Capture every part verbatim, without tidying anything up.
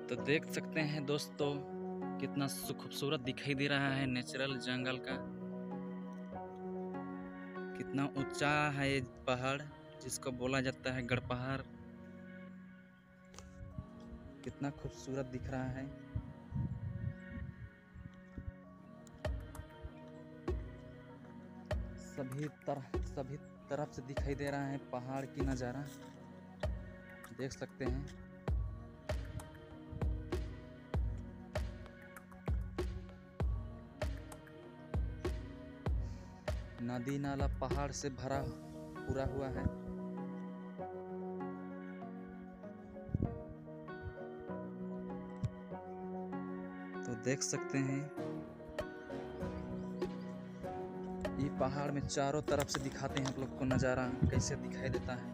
तो देख सकते हैं दोस्तों कितना खूबसूरत दिखाई दे रहा है नेचुरल जंगल का। कितना ऊंचा है ये पहाड़ जिसको बोला जाता है गढ़पहाड़। कितना खूबसूरत दिख रहा है। सभी तरह सभी तरफ से दिखाई दे रहा है पहाड़ की नज़ारा। देख सकते हैं। नदी नाला पहाड़ से भरा पूरा हुआ है। तो देख सकते हैं ये पहाड़ में चारों तरफ से दिखाते हैं आप लोग को नज़ारा कैसे दिखाई देता है।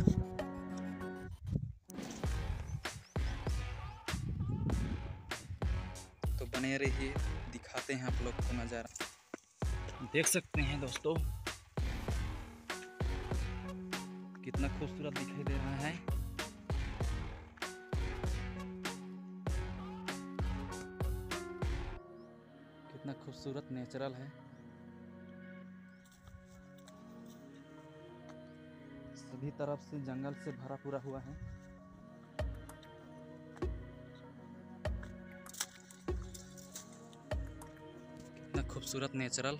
तो बने रहिए, दिखाते हैं आप लोग को नज़ारा। देख सकते हैं दोस्तों कितना खूबसूरत दिखाई दे रहा है। कितना खूबसूरत नेचुरल है। सभी तरफ से जंगल से भरा पूरा हुआ है। कितना खूबसूरत नेचुरल।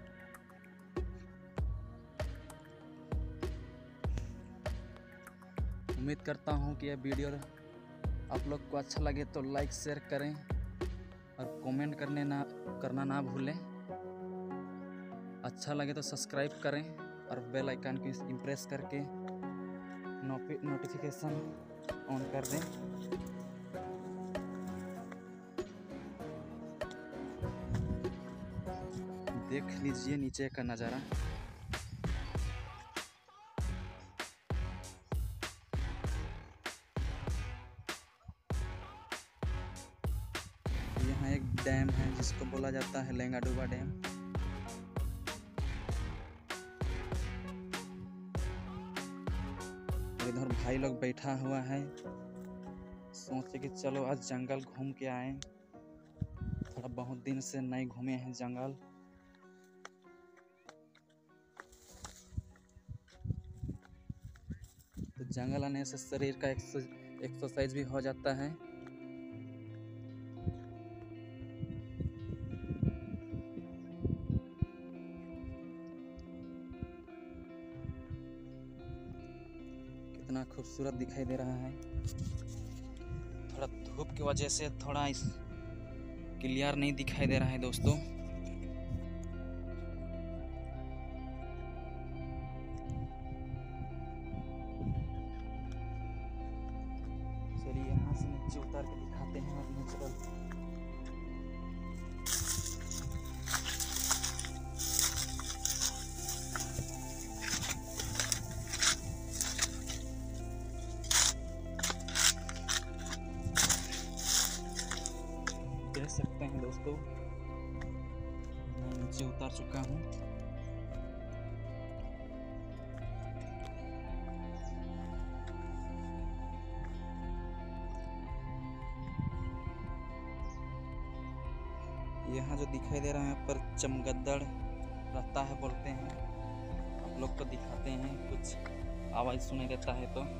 उम्मीद करता हूँ कि यह वीडियो आप लोग को अच्छा लगे तो लाइक शेयर करें और कमेंट करने ना करना ना भूलें। अच्छा लगे तो सब्सक्राइब करें और बेल आइकन को इम्प्रेस करके नोटिफिकेशन ऑन कर दें। देख लीजिए नीचे का नज़ारा। यहाँ एक डैम है जिसको बोला जाता है लेंगाडुबा डैम। इधर भाई लोग बैठा हुआ है, सोचे कि चलो आज जंगल घूम के आए। थोड़ा बहुत दिन से नहीं घूमे हैं जंगल। तो जंगल आने से शरीर का एक्सरसाइज भी हो जाता है। कितना खूबसूरत दिखाई दे रहा है। थोड़ा धूप की वजह से थोड़ा इस क्लियर नहीं दिखाई दे रहा है दोस्तों। चलिए यहाँ से नीचे उतार के दिखाते हैं और नेचुरल। देख सकते हैं दोस्तों मैं नीचे उतार चुका हूँ। यहाँ जो दिखाई दे रहा है पर चमगद्दड़ रहता है बोलते हैं। आप लोग को दिखाते हैं, कुछ आवाज़ सुनाई देता है तो।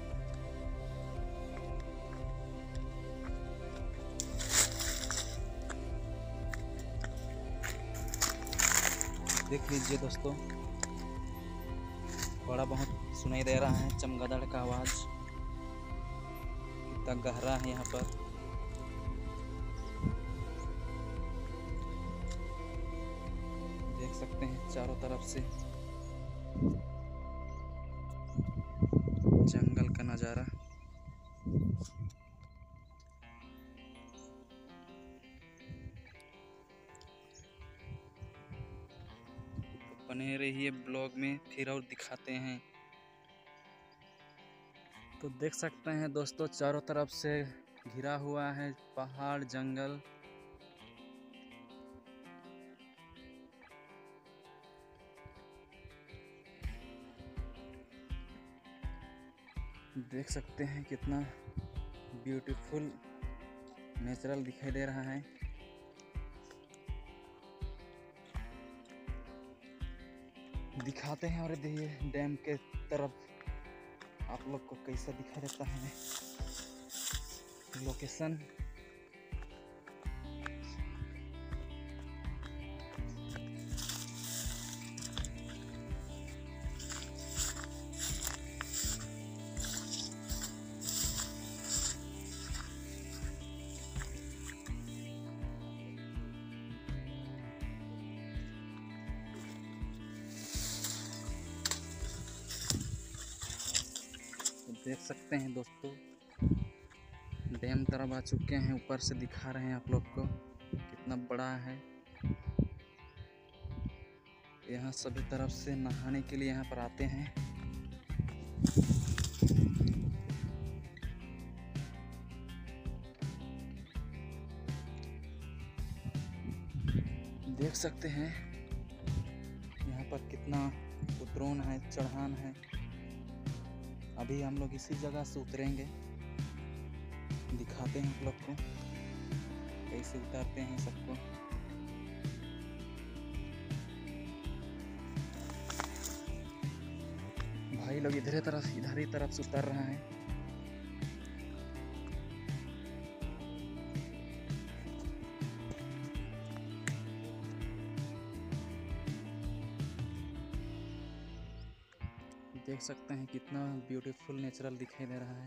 देख लीजिए दोस्तों थोड़ा बहुत सुनाई दे रहा है चमगादड़ का आवाज़। कितना गहरा है यहाँ पर। देख सकते हैं चारों तरफ से जंगल का नज़ारा। बने रहिए ब्लॉग में, फिर और दिखाते हैं। तो देख सकते हैं दोस्तों चारों तरफ से घिरा हुआ है पहाड़ जंगल। देख सकते हैं कितना ब्यूटीफुल नेचुरल दिखाई दे रहा है। दिखाते हैं और ये डैम के तरफ आप लोग को कैसा दिखाई देता है लोकेशन। देख सकते हैं दोस्तों, डैम तरफ आ चुके हैं। ऊपर से दिखा रहे हैं आप लोग को कितना बड़ा है। यहाँ सभी तरफ से नहाने के लिए यहाँ पर आते हैं। देख सकते हैं यहाँ पर कितना उतरान है, चढ़ान है। अभी हम लोग इसी जगह से उतरेंगे, दिखाते हैं आप लोग को कैसे उतारते हैं सबको। भाई लोग इधर तरफ इधर ही तरफ से उतर रहा है। देख सकते हैं कितना ब्यूटीफुल नेचुरल दिखाई दे रहा है।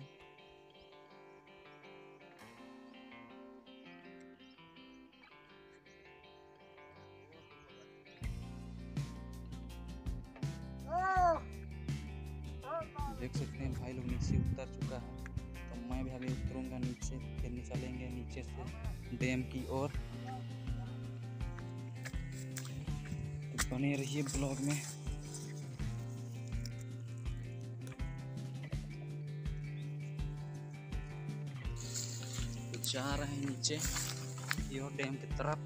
देख सकते हैं भाई लोग नीचे उतर चुका है, तो मैं भी अभी उतरूंगा नीचे, फिर निकलेंगे नीचे से डैम की ओर। तो बने रहिए ब्लॉग में। जा रहे हैं नीचे की ओर डैम की तरफ।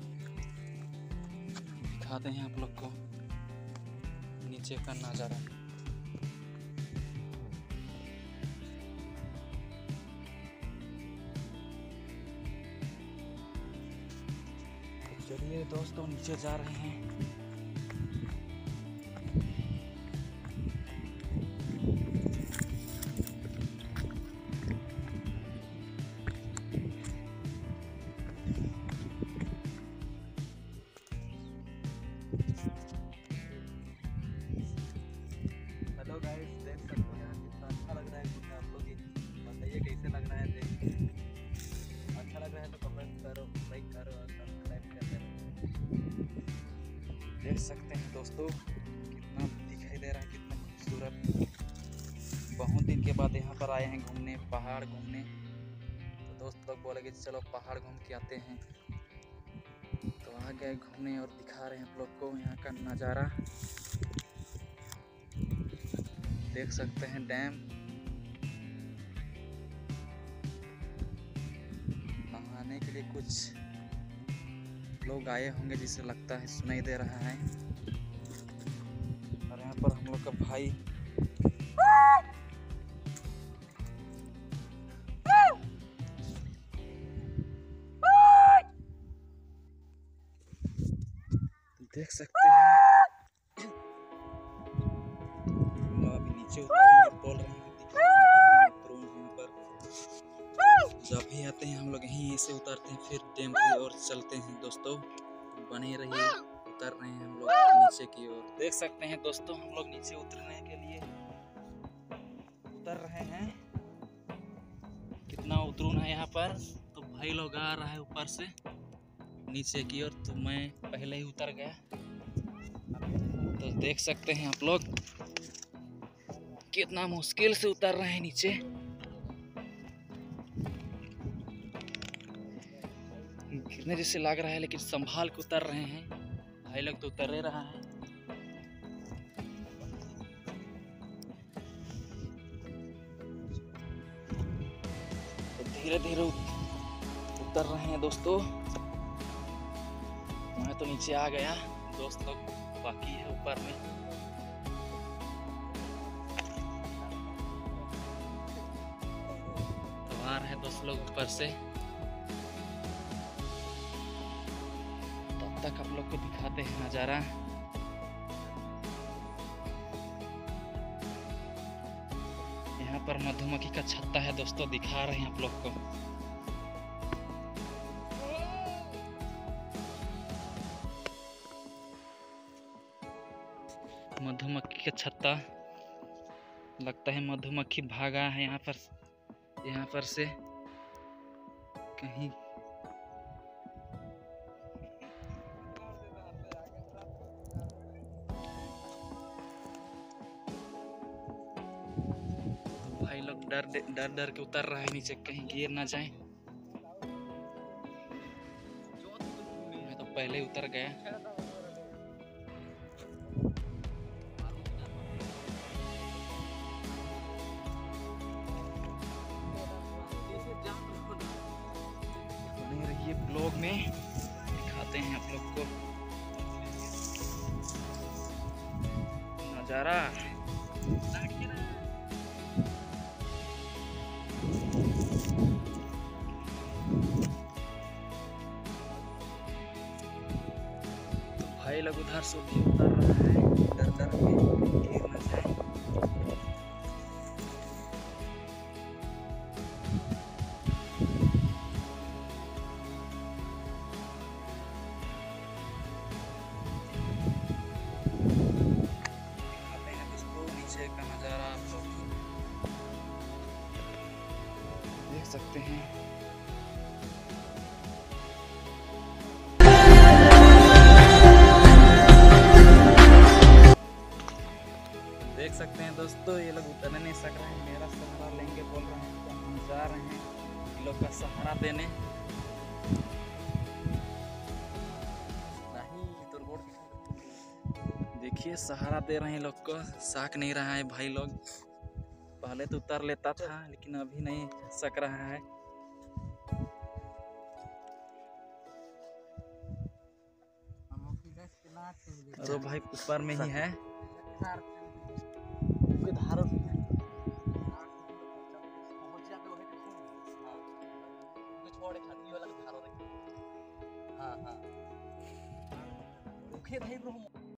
दिखाते हैं आप लोग को नीचे का नज़ारा। चलिए दोस्तों नीचे जा रहे हैं। हेलो गाइस, देख सकते हो यहाँ कितना अच्छा लग रहा है। कुछ आप लोग बताइए कैसे लग रहा है। देख अच्छा लग रहा है तो कमेंट करो, लाइक करो और सब्सक्राइब कर देना। देख सकते हैं दोस्तों कितना दिखाई दे रहा है, कितना खूबसूरत। बहुत दिन के बाद यहाँ पर आए हैं घूमने, पहाड़ घूमने। तो दोस्त लोग बोले कि चलो पहाड़ घूम के आते हैं, तो आ गए घूमने और दिखा रहे हैं आप लोग को यहाँ का नज़ारा। देख सकते हैं डैम। नहाने के लिए कुछ लोग आए होंगे जिसे लगता है सुनाई दे रहा है। और यहाँ पर हम लोग का भाई देख सकते हैं। अभी नीचे उतरेंगे, बोल रहे हैं पर जब भी आते हैं हम लोग यहीं से उतरते हैं, फिर डैम की ओर चलते हैं। दोस्तों बने रहिए, उतर रहे हैं हम लोग नीचे की ओर। देख सकते हैं दोस्तों हम लोग नीचे उतरने के लिए उतर रहे हैं। कितना उतरून है यहाँ पर। तो भाई लोग आ रहा है ऊपर से नीचे की ओर, तो मैं पहले ही उतर गया। तो देख सकते हैं आप लोग कितना मुश्किल से उतर रहे हैं नीचे। गिरने जैसे लग रहा है, लेकिन संभाल के उतर रहे हैं। भाई लोग तो उतर ही रहा है। तो धीरे धीरे उतर रहे हैं दोस्तों। मैं तो नीचे आ गया, दोस्त लोग बाकी है ऊपर में। तो आ रहे हैं दोस्त लोग ऊपर से। तक आप लोग को दिखाते हैं नज़ारा। यहाँ पर मधुमक्खी का छत्ता है दोस्तों, दिखा रहे हैं आप लोग को। मधुमक्खी का छत्ता, लगता है मधुमक्खी भागा है यहाँ पर, यहाँ पर से कहीं। तो भाई लोग डर डर डर के उतर रहा है नीचे, कहीं गिर ना जाए। मैं तो पहले ही उतर गया। बने रहिए ब्लॉग में, दिखाते हैं आप लोग को नज़ारा। तो भाई लोग उधर से भी उतर रहा है, डर डर के गिर न जाए। दिखाते हैं दोस्तों नीचे का नज़ारा, आप लोग देख सकते हैं। देख सकते हैं दोस्तों, ये लोग उतर नहीं सक रहे हैं, मेरा सहारा लेंगे बोल रहे हैं, तो हम जा रहे हैं ये लोग का सहारा देने। नहीं तो रोड देखिए, सहारा दे रहे हैं लोग को, साक नहीं रहा है भाई लोग। पहले तो उतर लेता था, लेकिन अभी नहीं सक रहा है। और भाई ऊपर में ही है। हाँ हाँ